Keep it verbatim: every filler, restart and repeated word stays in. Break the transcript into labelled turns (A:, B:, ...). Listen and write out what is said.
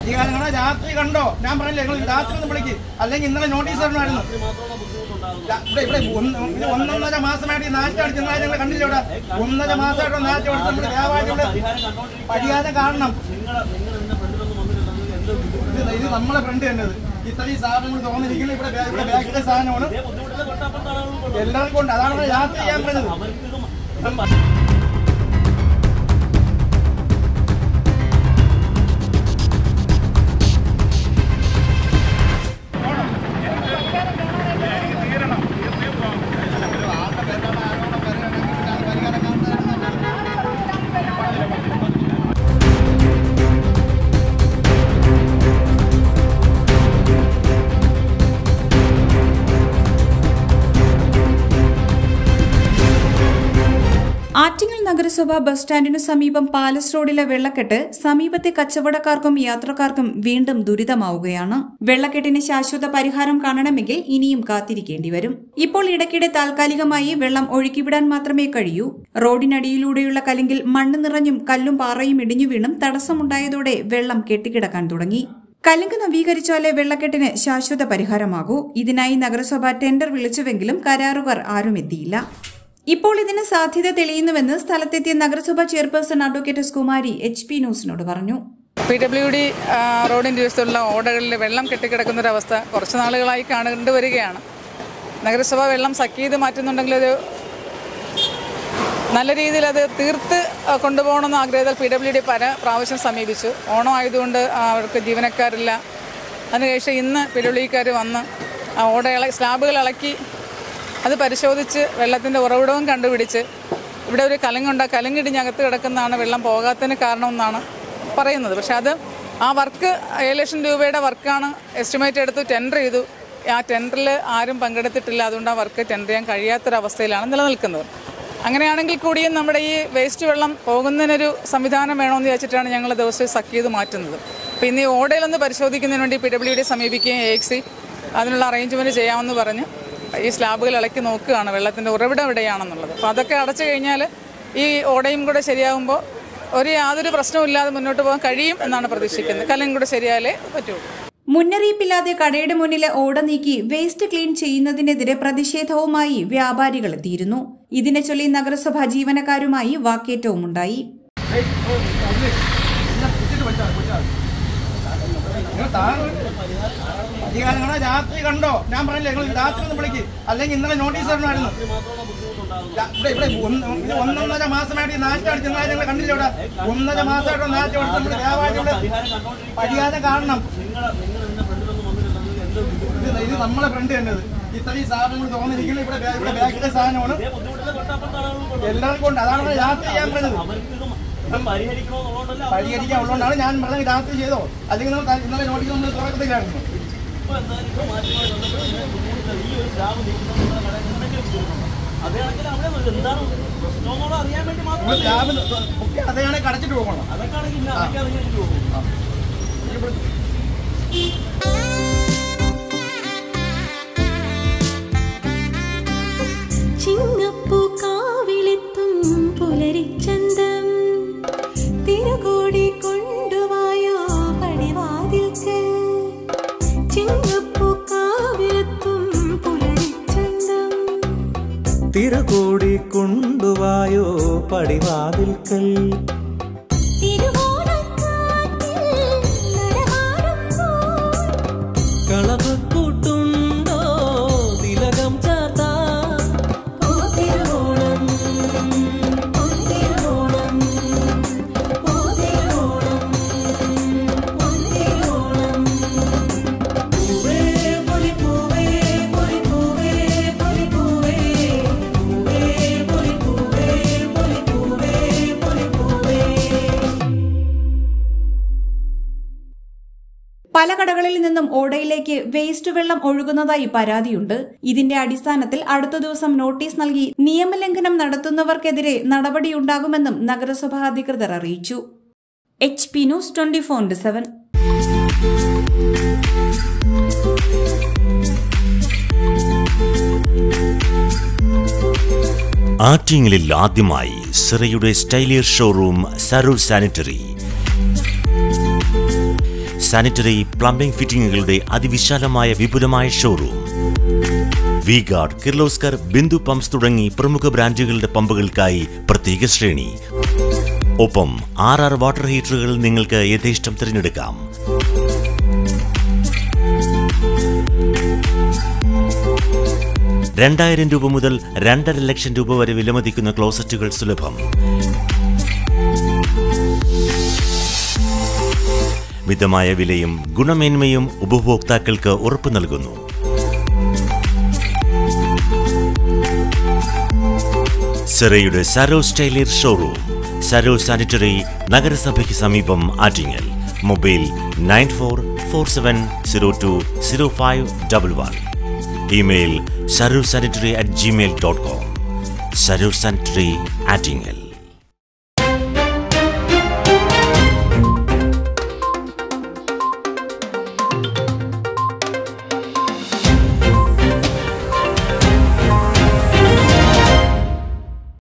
A: രാത്രി കണ്ടോ? ഞാൻ പറഞ്ഞില്ല, ഞങ്ങൾ രാത്രി ഒന്ന് വിളിക്ക്, അല്ലെങ്കിൽ ഇന്നലെ നോട്ടീസ് തരണമായിരുന്നു. ഇവിടെ ഇവിടെ ഒന്നൊന്നര മാസമായിട്ട് ഈ നാറ്റടിച്ച് ഞങ്ങൾ കണ്ടില്ല. ഇവിടെ ഒന്നര മാസമായിട്ട് നാറ്റടിച്ച് നമ്മൾ വ്യാപാരിയുടെ പരിഹാരം കാണണം. ഇത് നമ്മളെ ഫ്രണ്ട് തന്നെ. ഇത്രയും സാധനങ്ങൾ തോന്നിരിക്കുന്നത് ഇവിടെ ഇവിടെ ബാക്കിലെ സാധനമാണ് എല്ലാവർക്കും ഉണ്ട്. അതാണ് യാത്ര ചെയ്യാൻ പറ്റുന്നത്.
B: ആറ്റിങ്ങൽ നഗരസഭ ബസ് സ്റ്റാൻഡിനു സമീപം പാലസ് റോഡിലെ വെള്ളക്കെട്ട് സമീപത്തെ കച്ചവടക്കാർക്കും യാത്രക്കാർക്കും വീണ്ടും ദുരിതമാവുകയാണ്. വെള്ളക്കെട്ടിന് ശാശ്വത പരിഹാരം കാണണമെങ്കിൽ ഇനിയും കാത്തിരിക്കേണ്ടി വരും. ഇപ്പോൾ ഇടയ്ക്കിടെ താൽക്കാലികമായി വെള്ളം ഒഴുക്കിവിടാൻ മാത്രമേ കഴിയൂ. റോഡിനടിയിലൂടെയുള്ള കലിങ്കിൽ മണ്ണ് നിറഞ്ഞും കല്ലും പാറയും ഇടിഞ്ഞു വീണും തടസ്സമുണ്ടായതോടെ വെള്ളം കെട്ടിക്കിടക്കാൻ തുടങ്ങി. കലുങ്ക് നവീകരിച്ചാലേ വെള്ളക്കെട്ടിന് ശാശ്വത പരിഹാരമാകൂ. ഇതിനായി നഗരസഭ ടെൻഡർ വിളിച്ചുവെങ്കിലും കരാറുകാർ ആരും എത്തിയില്ല. ഇപ്പോൾ ഇതിന് സാധ്യത തെളിയുന്നുവെന്ന് സ്ഥലത്തെത്തിയ നഗരസഭാ chairperson advocate S Kumari H P ന്യൂസിനോട് പറഞ്ഞു.
C: പി ഡബ്ല്യു ഡി റോഡിൻ്റെ ദിവസത്തുള്ള ഓടകളിൽ വെള്ളം കെട്ടിക്കിടക്കുന്നൊരവസ്ഥ കുറച്ച് നാളുകളായി കണ്ടുവരികയാണ്. നഗരസഭ വെള്ളം സക്ക് ചെയ്ത് മാറ്റുന്നുണ്ടെങ്കിൽ ഒരു നല്ല രീതിയിൽ അത് തീർത്ത് കൊണ്ടുപോകണമെന്ന് ആഗ്രഹത്തിൽ പി ഡബ്ല്യു ഡി പല പ്രാവശ്യം സമീപിച്ചു. ഓണം ആയതുകൊണ്ട് അവർക്ക് ജീവനക്കാരില്ല. അതിനുശേഷം ഇന്ന് പി ഡബ്ല്യു ഡിക്കാർ വന്ന് ആ ഓട സ്ലാബുകൾ ഇളക്കി അത് പരിശോധിച്ച് വെള്ളത്തിൻ്റെ ഉറവിടവും കണ്ടുപിടിച്ച് ഇവിടെ ഒരു കലങ്ങുണ്ട്, കലങ്ങിടിഞ്ഞകത്ത് കിടക്കുന്നതാണ് വെള്ളം പോകാത്തതിന് കാരണമെന്നാണ് പറയുന്നത്. പക്ഷേ അത് ആ വർക്ക് ഏഴ് ലക്ഷം രൂപയുടെ വർക്കാണ് എസ്റ്റിമേറ്റ് എടുത്ത് ടെൻഡർ ചെയ്തു. ആ ടെൻഡറിൽ ആരും പങ്കെടുത്തിട്ടില്ല. അതുകൊണ്ട് ആ വർക്ക് ടെൻഡർ ചെയ്യാൻ കഴിയാത്തൊരവസ്ഥയിലാണ് നിലനിൽക്കുന്നത്. അങ്ങനെയാണെങ്കിൽ കൂടിയും നമ്മുടെ ഈ വേസ്റ്റ് വെള്ളം പോകുന്നതിനൊരു സംവിധാനം വേണമെന്ന് ചോദിച്ചിട്ടാണ് ഞങ്ങൾ ദിവസവും സക്ക് ചെയ്ത് മാറ്റുന്നത്. അപ്പോൾ ഇന്ന് ഈ ഓടയിലൊന്ന് പരിശോധിക്കുന്നതിന് വേണ്ടി പി ഡബ്ല്യു ഡി സമീപിക്കുകയും എ എക്സി അതിനുള്ള അറേഞ്ച്മെൻറ്റ് ചെയ്യാമെന്ന് പറഞ്ഞ് ഈ സ്ലാബുകൾ ഇളക്കി നോക്കുകയാണ് വെള്ളത്തിൻ്റെ ഉറവിടം എവിടെയാണെന്നുള്ളത്. അപ്പോൾ അതൊക്കെ അടച്ചു കഴിഞ്ഞാൽ ഈ ഓടയും കൂടെ ശരിയാകുമ്പോൾ ഒരു യാതൊരു പ്രശ്നവുമില്ലാതെ മുന്നോട്ട് പോകാൻ കഴിയും എന്നാണ് പ്രതീക്ഷിക്കുന്നത്. കല്ലും കൂടെ ശരിയാലേ പറ്റുള്ളൂ.
B: മുന്നറിയിപ്പില്ലാതെ കടയുടെ മുന്നിലെ ഓട നീക്കി വേസ്റ്റ് ക്ലീൻ ചെയ്യുന്നതിനെതിരെ പ്രതിഷേധവുമായി വ്യാപാരികൾ എത്തിയിരുന്നു. ഇതിനെ ചൊല്ലി നഗരസഭാ ജീവനക്കാരുമായി വാക്കേറ്റവുമുണ്ടായി.
A: രാത്രി കണ്ടോ? ഞാൻ പറഞ്ഞില്ല, ഞങ്ങൾ രാത്രി ഒന്ന് വിളിക്ക്, അല്ലെങ്കിൽ ഇന്നലെ നോട്ടീസ് തരണമായിരുന്നു. ഇവിടെ ഇവിടെ ഒന്നൊന്നര മാസമായിട്ട് ഈ നാറ്റടിച്ച് ഞങ്ങൾ കണ്ടില്ല. ഇവിടെ ഒന്നര മാസമായിട്ട് നാറ്റടിച്ച് നമ്മൾ വ്യാപാരിയുടെ പരിഹാരം കാണണം. ഇത് നമ്മളെ ഫ്രണ്ട് തന്നെ. ഇത്രയും സാധനങ്ങൾ തോന്നിരിക്കുന്നത് ഇവിടെ ഇവിടെ ബാക്കിലെ സാധനമാണ് എല്ലാവർക്കും ഉണ്ട്. അതാണ് യാത്ര ചെയ്യാൻ പറ്റുന്നത്. പരിഹരിക്കാൻ ഉള്ളതുകൊണ്ടാണ് ഞാൻ പറഞ്ഞത് രാത്രി ചെയ്തോ, അല്ലെങ്കിൽ നമ്മൾ ഇന്നലെ നോട്ടീസ് നമ്മൾ തുറക്കത്തില്ലായിരുന്നു. അതെയാണ് കടച്ചിട്ട് പോകണം.
D: ചിങ്ങപ്പൂ കാവിലെത്തും പുലരിച്ചന്തം തിരുകോടി കൊണ്ടുവായോ പടിവാതിൽക്ക്. ചിങ്ങപ്പൂ കാവിലെത്തും പുലരിച്ചന്തം
E: തിരുകോടി കൊണ്ടുവായോ പടിവാതിൽക്കൽ. കളവ് കൂട്ടുണ്ടോ തിലകം ചാത്താ
B: പല കടകളിൽ നിന്നും ഓടയിലേക്ക് വേസ്റ്റ് വെള്ളം ഒഴുകുന്നതായി പരാതിയുണ്ട്. ഇതിന്റെ അടിസ്ഥാനത്തിൽ അടുത്ത ദിവസം നോട്ടീസ് നൽകി നിയമലംഘനം നടത്തുന്നവർക്കെതിരെ നടപടിയുണ്ടാകുമെന്നും നഗരസഭാ അധികൃതർ അറിയിച്ചു. H P news twenty four into seven.
F: ആറ്റിങ്ങലിൽ ആദ്യമായി സിറയുടെ സ്റ്റൈലിയർ showroom Saroor sanitary. Sanitary plumbing ഫിറ്റിംഗുകളുടെ അതിവിശാലമായ വിപുലമായ showroom. V guard, Kirloskar, Bindu pumps തുടങ്ങി പ്രമുഖ ബ്രാൻഡുകളുടെ പമ്പുകൾക്കായി പ്രത്യേക ശ്രേണി. ഒപ്പം ആർ ആർ വാട്ടർ ഹീറ്ററുകൾ നിങ്ങൾക്ക് യഥേഷ്ടം തിരഞ്ഞെടുക്കാം. രണ്ടായിരം രൂപ മുതൽ രണ്ടര ലക്ഷം രൂപ വരെ വിലമതിക്കുന്ന ക്ലോസറ്റുകൾ സുലഭം. മിതമായ വിലയും ഗുണമേന്മയും ഉപഭോക്താക്കൾക്ക് ഉറപ്പു നൽകുന്നു. സെറയുടെ Saros tiler showroom, Saros sanitary, നഗരസഭയ്ക്ക് സമീപം, Attingal. Mobile nine four four seven zero two zero five double one. Email Saros sanitary at Gmail dot com. Saros sanitary, Attingal.